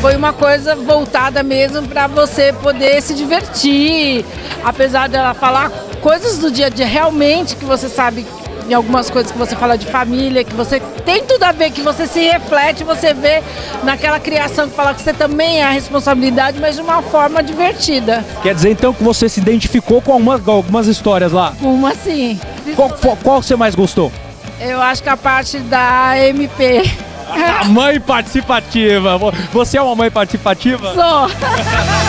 foi uma coisa voltada mesmo para você poder se divertir, apesar dela falar coisas do dia a dia realmente que você sabe, em algumas coisas que você fala de família, que você tem tudo a ver, que você se reflete, você vê naquela criação que fala que você também é a responsabilidade, mas de uma forma divertida. Quer dizer então que você se identificou com algumas histórias lá? Uma assim. Qual você mais gostou? Eu acho que a parte da MP. A mãe participativa. Você é uma mãe participativa? Sou.